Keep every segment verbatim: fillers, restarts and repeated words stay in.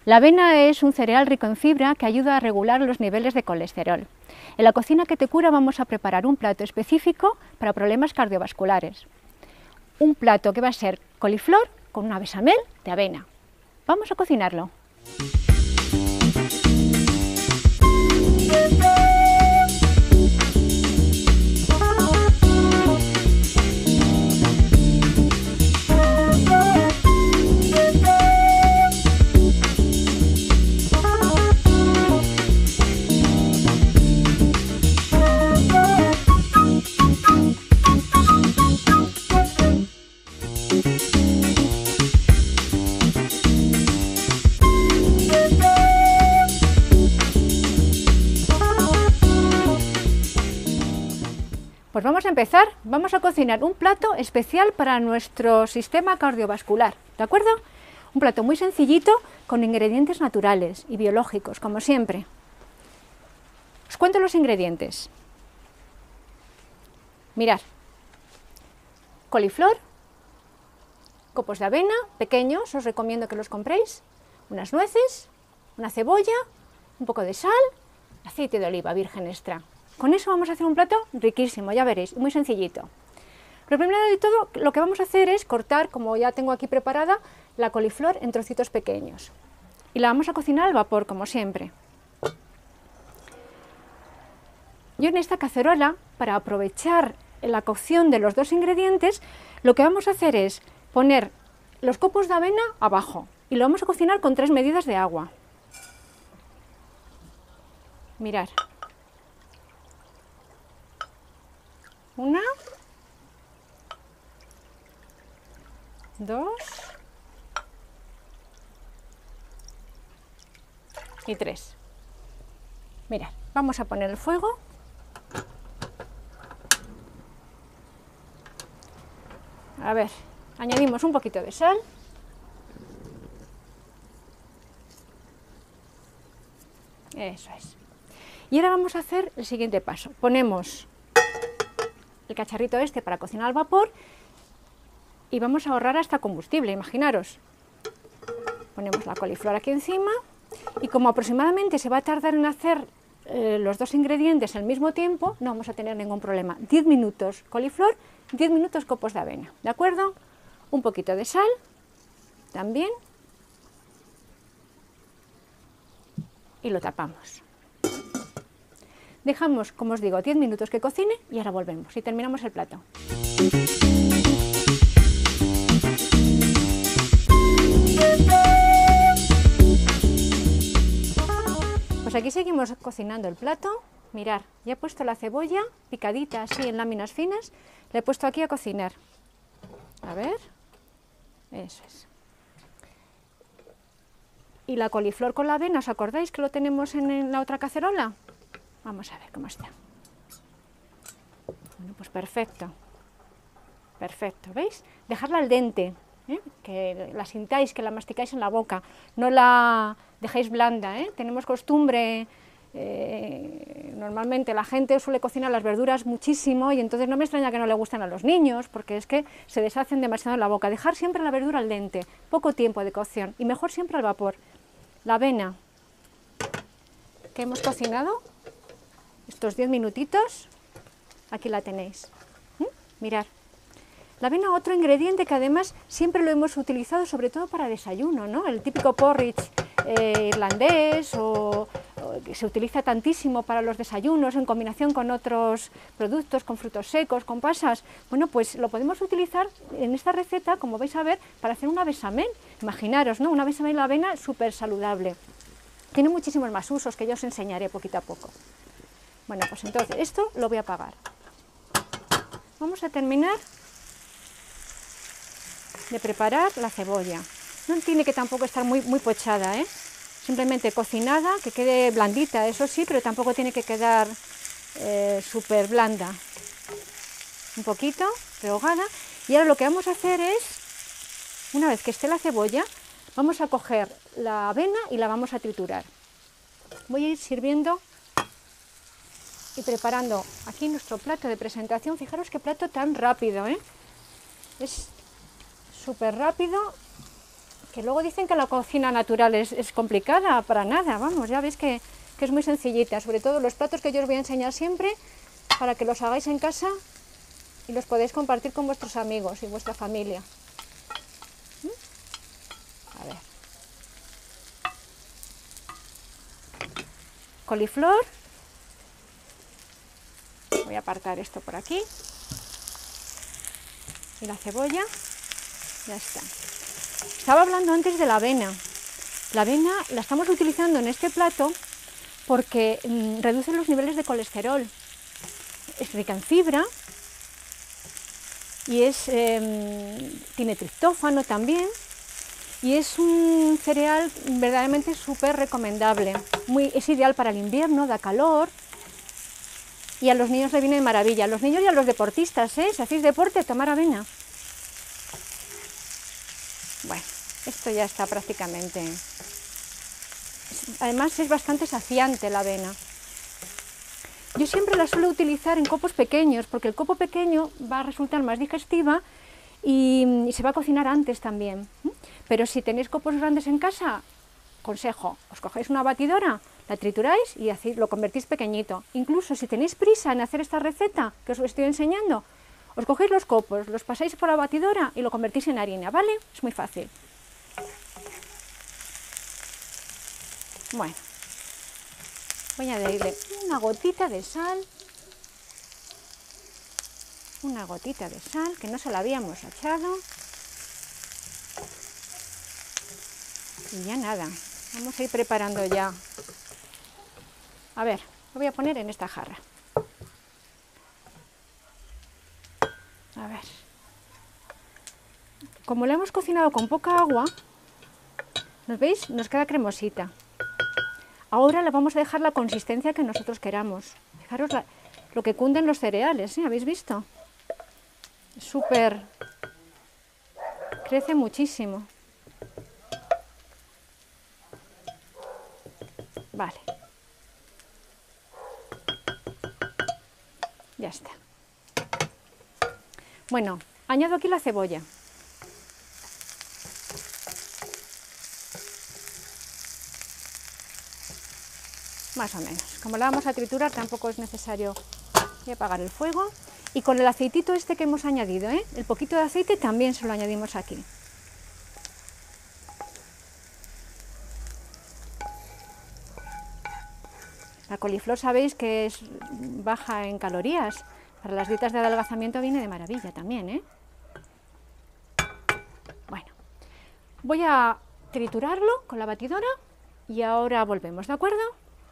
La avena es un cereal rico en fibra que ayuda a regular los niveles de colesterol. En la cocina que te cura vamos a preparar un plato específico para problemas cardiovasculares. Un plato que va a ser coliflor con una bechamel de avena. Vamos a cocinarlo. Pues vamos a empezar, vamos a cocinar un plato especial para nuestro sistema cardiovascular, ¿de acuerdo? Un plato muy sencillito, con ingredientes naturales y biológicos, como siempre. Os cuento los ingredientes. Mirad, coliflor, copos de avena, pequeños, os recomiendo que los compréis, unas nueces, una cebolla, un poco de sal, aceite de oliva virgen extra. Con eso vamos a hacer un plato riquísimo, ya veréis, muy sencillito. Lo primero de todo, lo que vamos a hacer es cortar, como ya tengo aquí preparada, la coliflor en trocitos pequeños. Y la vamos a cocinar al vapor, como siempre. Yo en esta cacerola, para aprovechar la cocción de los dos ingredientes, lo que vamos a hacer es poner los copos de avena abajo y lo vamos a cocinar con tres medidas de agua. Mirad. Una, dos y tres. Mirad, vamos a poner el fuego. A ver, añadimos un poquito de sal. Eso es. Y ahora vamos a hacer el siguiente paso. Ponemos el cacharrito este para cocinar al vapor y vamos a ahorrar hasta combustible, imaginaros. Ponemos la coliflor aquí encima y como aproximadamente se va a tardar en hacer eh, los dos ingredientes al mismo tiempo, no vamos a tener ningún problema. diez minutos coliflor, diez minutos copos de avena, ¿de acuerdo? Un poquito de sal también y lo tapamos. Dejamos, como os digo, diez minutos que cocine y ahora volvemos y terminamos el plato. Pues aquí seguimos cocinando el plato. Mirad, ya he puesto la cebolla picadita así en láminas finas, la he puesto aquí a cocinar. A ver, eso es. Y la coliflor con la avena, ¿os acordáis que lo tenemos en, en la otra cacerola? Vamos a ver cómo está. Bueno, pues perfecto. Perfecto, ¿veis? Dejarla al dente, ¿eh? Que la sintáis, que la masticáis en la boca. No la dejéis blanda, ¿eh? Tenemos costumbre, eh, normalmente la gente suele cocinar las verduras muchísimo y entonces no me extraña que no le gusten a los niños, porque es que se deshacen demasiado en la boca. Dejar siempre la verdura al dente, poco tiempo de cocción y mejor siempre al vapor. La avena que hemos cocinado, estos diez minutitos, aquí la tenéis. ¿Mm? Mirad. La avena, otro ingrediente que además siempre lo hemos utilizado sobre todo para desayuno, ¿no? El típico porridge eh, irlandés o, o que se utiliza tantísimo para los desayunos en combinación con otros productos, con frutos secos, con pasas. Bueno, pues lo podemos utilizar en esta receta, como vais a ver, para hacer una bechamel. Imaginaros, ¿no? Una bechamel de avena súper saludable. Tiene muchísimos más usos que yo os enseñaré poquito a poco. Bueno, pues entonces esto lo voy a apagar. Vamos a terminar de preparar la cebolla. No tiene que tampoco estar muy, muy pochada, ¿eh? Simplemente cocinada, que quede blandita, eso sí, pero tampoco tiene que quedar eh, súper blanda. Un poquito, rehogada. Y ahora lo que vamos a hacer es, una vez que esté la cebolla, vamos a coger la avena y la vamos a triturar. Voy a ir sirviendo y preparando aquí nuestro plato de presentación. Fijaros qué plato tan rápido, ¿eh? Es súper rápido Que luego dicen que la cocina natural es, es complicada, para nada, vamos, ya veis que, que es muy sencillita, sobre todo los platos que yo os voy a enseñar siempre, para que los hagáis en casa y los podéis compartir con vuestros amigos y vuestra familia. ¿Mm? A ver. Coliflor. Voy a apartar esto por aquí. Y la cebolla. Ya está. Estaba hablando antes de la avena. La avena la estamos utilizando en este plato porque mmm, reduce los niveles de colesterol. Es rica en fibra y es, eh, tiene triptófano también, y es un cereal verdaderamente súper recomendable. Muy, es ideal para el invierno, da calor, y a los niños le viene de maravilla. A los niños y a los deportistas, ¿eh? Si hacéis deporte, tomar avena. Bueno, esto ya está prácticamente. Además es bastante saciante la avena. Yo siempre la suelo utilizar en copos pequeños, porque el copo pequeño va a resultar más digestiva y, y se va a cocinar antes también. Pero si tenéis copos grandes en casa, consejo, os cogéis una batidora, la trituráis y así lo convertís pequeñito. Incluso si tenéis prisa en hacer esta receta que os estoy enseñando, os cogéis los copos, los pasáis por la batidora y lo convertís en harina, ¿vale? Es muy fácil. Bueno, voy a añadirle una gotita de sal, una gotita de sal, que no se la habíamos echado, y ya nada, vamos a ir preparando ya. A ver, lo voy a poner en esta jarra. A ver, como la hemos cocinado con poca agua, ¿nos veis? Nos queda cremosita. Ahora la vamos a dejar la consistencia que nosotros queramos. Fijaros la, lo que cunden los cereales, ¿eh? ¿Habéis visto? Es súper... crece muchísimo. Vale. Ya está. Bueno, añado aquí la cebolla. Más o menos. Como la vamos a triturar, tampoco es necesario. Voy a apagar el fuego. Y con el aceitito este que hemos añadido, ¿eh? El poquito de aceite también se lo añadimos aquí. La coliflor sabéis que es baja en calorías. Para las dietas de adelgazamiento viene de maravilla también, ¿eh? Bueno, voy a triturarlo con la batidora y ahora volvemos, ¿de acuerdo?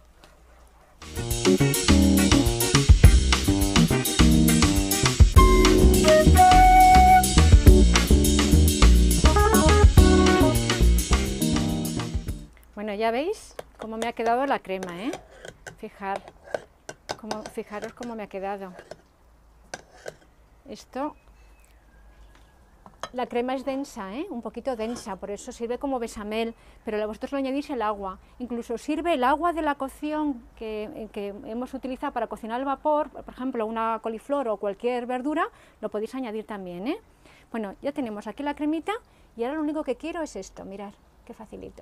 Bueno, ya veis cómo me ha quedado la crema, ¿eh? Fijar, cómo, fijaros cómo me ha quedado. Esto, la crema es densa, ¿eh? Un poquito densa, por eso sirve como bechamel, pero vosotros le añadís el agua. Incluso sirve el agua de la cocción que, que hemos utilizado para cocinar al vapor, por ejemplo, una coliflor o cualquier verdura, lo podéis añadir también, ¿eh? Bueno, ya tenemos aquí la cremita y ahora lo único que quiero es esto, mirad, qué facilito.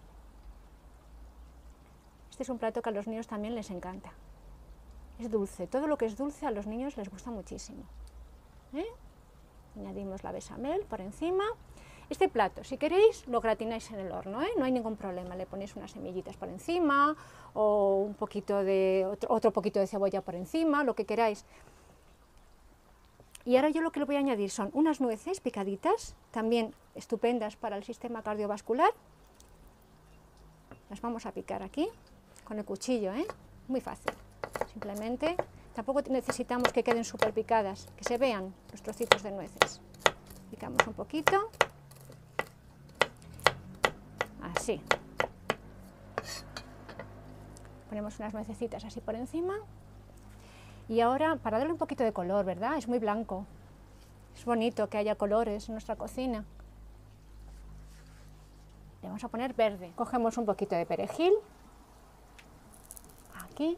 Este es un plato que a los niños también les encanta. Es dulce, todo lo que es dulce a los niños les gusta muchísimo. ¿Eh? Añadimos la bechamel por encima. Este plato, si queréis, lo gratináis en el horno, ¿eh? No hay ningún problema, le ponéis unas semillitas por encima o un poquito de, otro, otro poquito de cebolla por encima, lo que queráis. Y ahora yo lo que le voy a añadir son unas nueces picaditas, también estupendas para el sistema cardiovascular. Las vamos a picar aquí con el cuchillo, ¿eh? Muy fácil, simplemente. Tampoco necesitamos que queden súper picadas, que se vean los trocitos de nueces. Picamos un poquito, así. Ponemos unas nuececitas así por encima. Y ahora, para darle un poquito de color, ¿verdad? Es muy blanco. Es bonito que haya colores en nuestra cocina. Le vamos a poner verde. Cogemos un poquito de perejil. Aquí.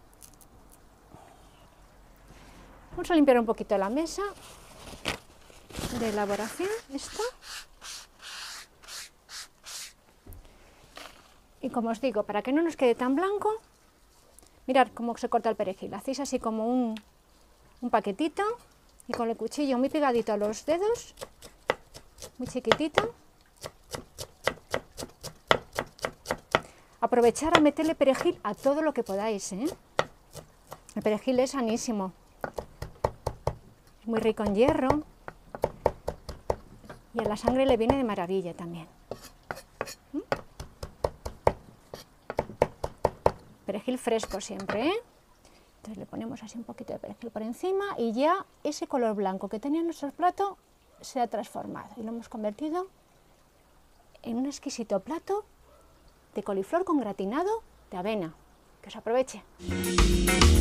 Vamos a limpiar un poquito la mesa de elaboración, esta. Y como os digo, para que no nos quede tan blanco, mirad cómo se corta el perejil. Hacéis así como un, un paquetito y con el cuchillo muy pegadito a los dedos, muy chiquitito. Aprovechar a meterle perejil a todo lo que podáis, ¿eh? El perejil es sanísimo, es muy rico en hierro y a la sangre le viene de maravilla también. ¿Mm? Perejil fresco siempre, ¿eh? Entonces le ponemos así un poquito de perejil por encima y ya ese color blanco que tenía nuestro plato se ha transformado y lo hemos convertido en un exquisito plato de coliflor con gratinado de avena. Que os aproveche.